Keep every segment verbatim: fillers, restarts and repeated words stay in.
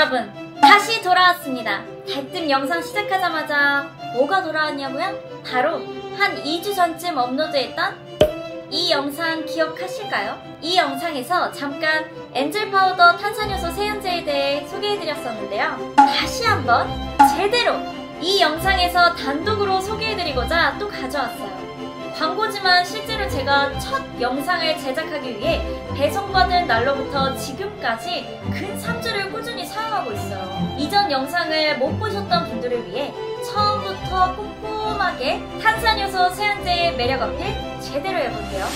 여러분, 다시 돌아왔습니다. 대뜸 영상 시작하자마자 뭐가 돌아왔냐고요? 바로 한 이 주 전쯤 업로드했던 이 영상 기억하실까요? 이 영상에서 잠깐 엔젤 파우더 탄산효소 세안제에 대해 소개해드렸었는데요. 다시 한번 제대로 이 영상에서 단독으로 소개해드리고자 또 가져왔어요. 광고지만 실제로 제가 첫 영상을 제작하기 위해 배송받은 날로부터 지금까지 근 삼 주를 꾸준히 사용하고 있어요. 이전 영상을 못 보셨던 분들을 위해 처음부터 꼼꼼하게 탄산효소 세안제의 매력 어필 제대로 해볼게요.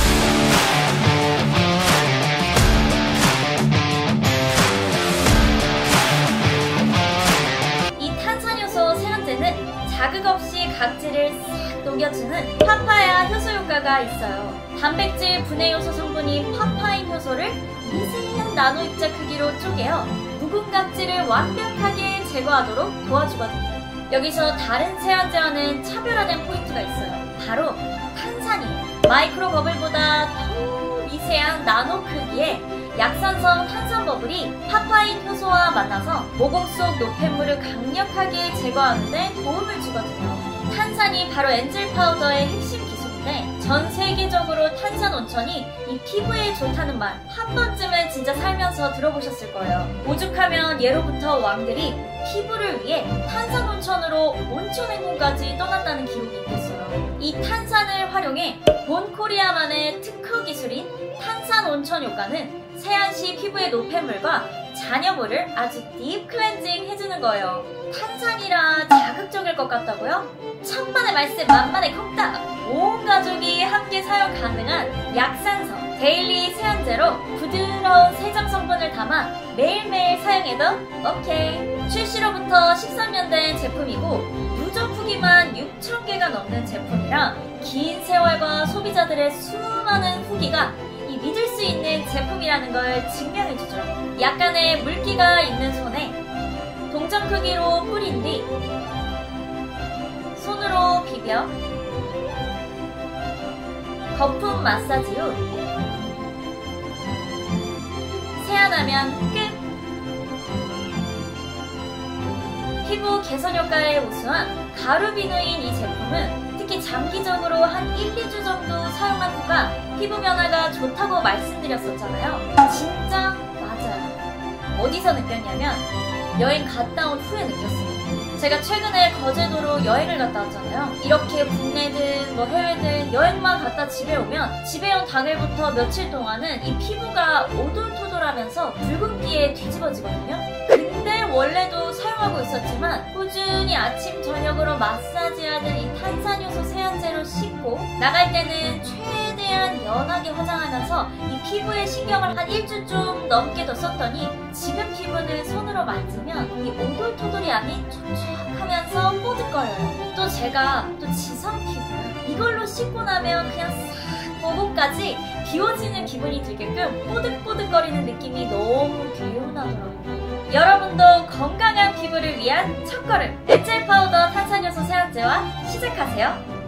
이 탄산효소 세안제는 자극 없이 각질을 싹 녹여주는 파파야 효소 효과가 있어요. 단백질 분해 요소 성분인 파파인 효소를 미세한 나노 입자 크기로 쪼개어 묵은 각질을 완벽하게 제거하도록 도와주거든요. 여기서 다른 세안제와는 차별화된 포인트가 있어요. 바로 탄산이에요. 마이크로 버블보다 더 미세한 나노 크기의 약산성 탄산 버블이 파파인 효소와 만나서 모공 속 노폐물을 강력하게 제거하는 데 도움을 주거든요. 탄산이 바로 엔젤 파우더의 핵심 기술인데 전 세계적으로 탄산 온천이 이 피부에 좋다는 말 한 번쯤은 진짜 살면서 들어보셨을 거예요. 오죽하면 예로부터 왕들이 피부를 위해 탄산 온천으로 온천 행군까지 떠났다는 기록이 있겠어요. 이 탄산을 활용해 본 코리아만의 특허 기술인 탄산 온천 효과는 세안 시 피부의 노폐물과 잔여물을 아주 딥 클렌징 해주는 거예요. 탄산이라 자극적일 것 같다고요? 천만의 말씀 만만의 콩딱! 온 가족이 함께 사용 가능한 약산성 데일리 세안제로 부드러운 세정 성분을 담아 매일매일 사용해도 오케이! 출시로부터 십삼 년 된 제품이고 누적 후기만 육천 개가 넘는 제품이라 긴 세월과 소비자들의 수많은 후기가 이 믿을 수 있는 제품이라는 걸 증명해주죠. 약간의 물기가 있는 손에 동전 크기로 뿌린 뒤 손으로 비벼 거품 마사지 후 세안하면 끝! 피부 개선 효과에 우수한 가루 비누인 이 제품은 특히 장기적으로 한 일, 이 주 정도 사용한 후가 피부 변화가 좋다고 말씀드렸었잖아요. 진짜 맞아요. 어디서 느꼈냐면 여행 갔다 온 후에 느꼈어요. 제가 최근에 거제도로 여행을 갔다 왔잖아요. 이렇게 국내든 뭐 해외든 여행만 갔다 집에 오면 집에 온 당일부터 며칠 동안은 이 피부가 오돌토돌하면서 붉은기에 뒤집어지거든요. 근데 원래도 사용하고 있었지만 꾸준히 아침 저녁으로 마사지하는 이 탄산효소 세안제로 씻고 나갈 때는 최대한 연하게 화장하면서 이 피부에 신경을 한 일 주 좀 넘게 더 썼더니 지금 피부는 손으로 만지면 이 오돌토돌이 아닌 촉촉하면서 뽀득거려요. 또 제가 또 지성 피부 이걸로 씻고 나면 그냥 싹 모공까지 비워지는 기분이 들게끔 뽀득뽀득거리는 느낌이 너무 개운하더라고요. 여러분도 건강한 피부를 위한 첫걸음 엔젤 파우더 탄산효소 세안제와 시작하세요.